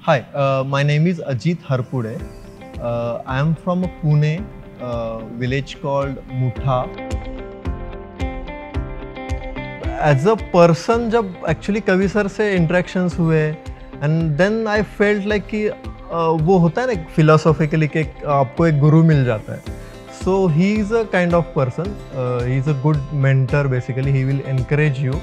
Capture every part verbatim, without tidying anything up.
Hi, uh, my name is Ajit Harpude. Uh, I am from a Pune uh, village called Mutha. As a person, जब actually Kavi sir से interactions हुए, and then I felt like कि uh, वो होता है ना philosophically कि आपको एक गुरु मिल जाता है. So he is a kind of person. Uh, he is a good mentor. Basically, he will encourage you.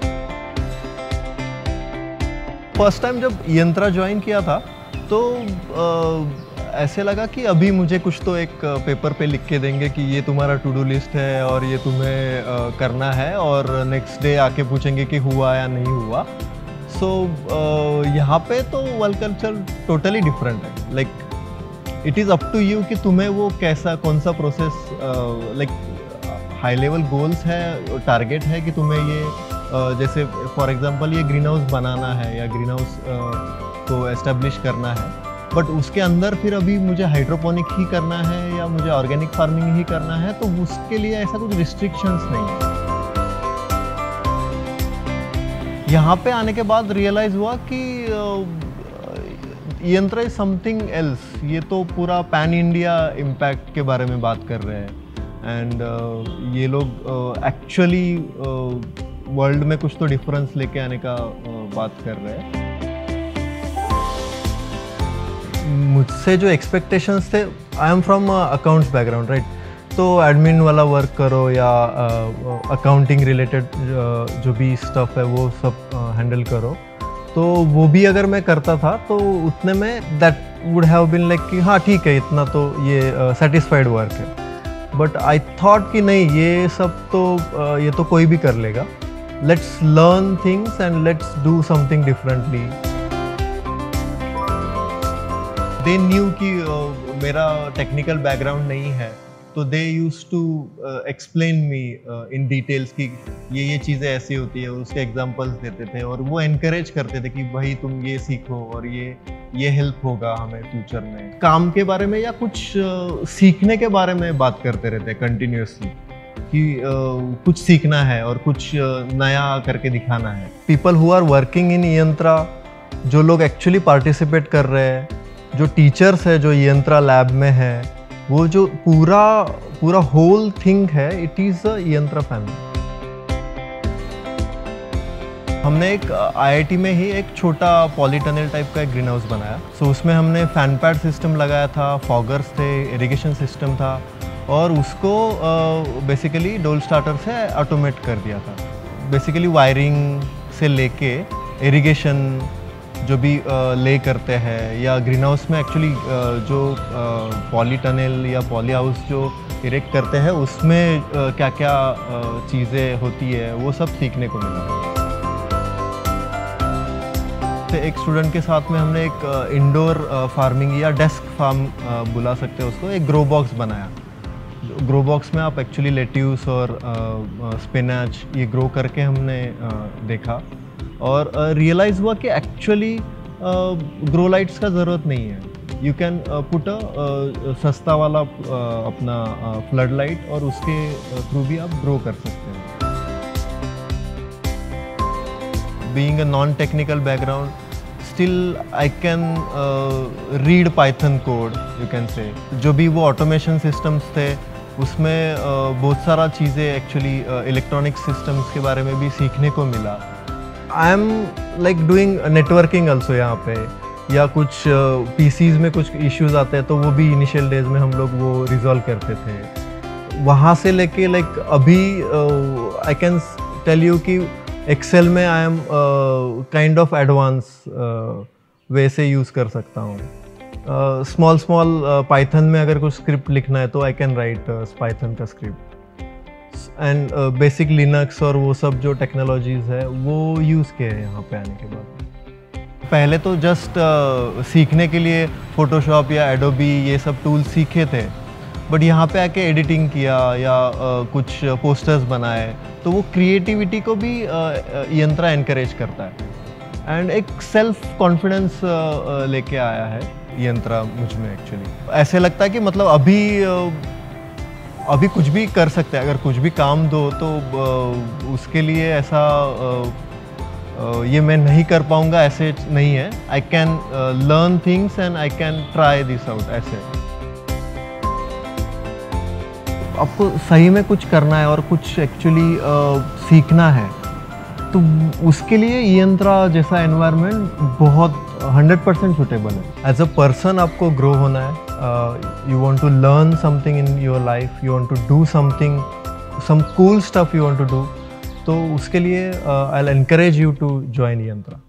First time जब यंत्रा ज्वाइन किया था तो आ, ऐसे लगा कि अभी मुझे कुछ तो एक पेपर पे लिख के देंगे कि ये तुम्हारा टू डू लिस्ट है और ये तुम्हें आ, करना है और नेक्स्ट डे आके पूछेंगे कि हुआ या नहीं हुआ. सो so, यहाँ पे तो वर्क कल्चर टोटली डिफरेंट है. Like it is up to you कि तुम्हें वो कैसा कौन सा process, like high level goals है, टारगेट है कि तुम्हें ये Uh, जैसे फॉर एग्जांपल ये ग्रीन हाउस बनाना है या ग्रीन हाउस uh, को एस्टेब्लिश करना है, बट उसके अंदर फिर अभी मुझे हाइड्रोपोनिक ही करना है या मुझे ऑर्गेनिक फार्मिंग ही करना है, तो उसके लिए ऐसा कुछ रिस्ट्रिक्शंस नहीं है. यहाँ पे आने के बाद रियलाइज़ हुआ कि यंत्र इज समथिंग एल्स. ये तो पूरा पैन इंडिया इम्पैक्ट के बारे में बात कर रहे हैं एंड uh, ये लोग एक्चुअली uh, वर्ल्ड में कुछ तो डिफरेंस लेके आने का बात कर रहे हैं. मुझसे जो एक्सपेक्टेशंस थे, I am from accounts background right, तो एडमिन वाला वर्क करो या अकाउंटिंग uh, रिलेटेड uh, जो भी स्टफ है वो सब हैंडल uh, करो. तो वो भी अगर मैं करता था तो उतने में that would have been like कि हाँ ठीक है, इतना तो ये सेटिस्फाइड uh, वर्क है. बट आई थॉट कि नहीं, ये सब तो uh, ये तो कोई भी कर लेगा. Let's learn things and let's do something differently. They knew कि uh, मेरा technical background नहीं है, तो they used to uh, explain me uh, in details कि ये ये चीज़ें ऐसी होती है, उसके examples देते थे और वो encourage करते थे कि भाई तुम ये सीखो और ये ये help होगा हमें future में. काम के बारे में या कुछ uh, सीखने के बारे में बात करते रहते हैं continuously कि uh, कुछ सीखना है और कुछ uh, नया करके दिखाना है. People who are working in Yantra, जो लोग एक्चुअली पार्टिसिपेट कर रहे हैं, जो टीचर्स है जो यंत्रा लैब में है, वो जो पूरा पूरा होल थिंग है, it is a Yantra family. हमने एक आईआईटी में ही एक छोटा पॉलीटनल टाइप का एक ग्रीन हाउस बनाया. सो so, उसमें हमने फैन पैड सिस्टम लगाया था, फॉगर्स थे, इरिगेशन सिस्टम था और उसको बेसिकली डोल स्टार्टर से ऑटोमेट कर दिया था. बेसिकली वायरिंग से लेके इरिगेशन जो भी ले करते हैं या ग्रीन हाउस में एक्चुअली जो पॉली टनल या पॉली हाउस जो इरेक्ट करते हैं उसमें क्या क्या चीज़ें होती है वो सब सीखने को मिला. एक स्टूडेंट के साथ में हमने एक इंडोर फार्मिंग या डेस्क फार्म बुला सकते हैं उसको, एक ग्रो बॉक्स बनाया. ग्रो बॉक्स में आप एक्चुअली लेट्यूस और स्पिनच ये ग्रो करके हमने uh, देखा और रियलाइज़ uh, हुआ कि एक्चुअली ग्रो लाइट्स का ज़रूरत नहीं है. यू कैन पुट अ सस्ता वाला uh, अपना फ्लड uh, लाइट और उसके थ्रू uh, भी आप ग्रो कर सकते हैं. Being a non technical background, still I can read Python code, you can say. जो भी वो ऑटोमेशन सिस्टम्स थे उसमें uh, बहुत सारा चीज़ें एक्चुअली इलेक्ट्रॉनिक सिस्टम्स के बारे में भी सीखने को मिला. I am like doing networking also यहाँ पे, या कुछ पीसीज uh, में कुछ इश्यूज आते हैं तो वो भी इनिशियल डेज में हम लोग वो रिजॉल्व करते थे. वहाँ से लेके लाइक like, अभी आई कैन टेल यू कि एक्सेल में I am kind of advance way से यूज़ कर सकता हूँ. स्मॉल स्मॉल पाइथन में अगर कुछ स्क्रिप्ट लिखना है तो आई कैन राइट पाइथन का स्क्रिप्ट. एंड बेसिक लिनक्स और वो सब जो टेक्नोलॉजीज़ है वो यूज़ किए हैं यहाँ पे आने के बाद. पहले तो जस्ट uh, सीखने के लिए फोटोशॉप या एडोबी ये सब टूल सीखे थे, बट यहाँ पे आके एडिटिंग किया या uh, कुछ पोस्टर्स बनाए तो वो क्रिएटिविटी को भी uh, यंत्रा एनकरेज करता है. एंड एक सेल्फ कॉन्फिडेंस uh, लेके आया है यंत्रा मुझ में. एक्चुअली ऐसे लगता है कि मतलब अभी अभी कुछ भी कर सकते हैं, अगर कुछ भी काम दो तो उसके लिए ऐसा ये मैं नहीं कर पाऊंगा ऐसे नहीं है. I can learn things and I can try this out. ऐसे आपको सही में कुछ करना है और कुछ एक्चुअली uh, सीखना है तो उसके लिए यंत्रा जैसा एनवायरनमेंट बहुत हंड्रेड परसेंट सुटेबल है. एज अ पर्सन आपको ग्रो होना है. You want to learn something in your life. You want to do something, some cool stuff you want to do. तो उसके लिए I will encourage you to join यंत्रा.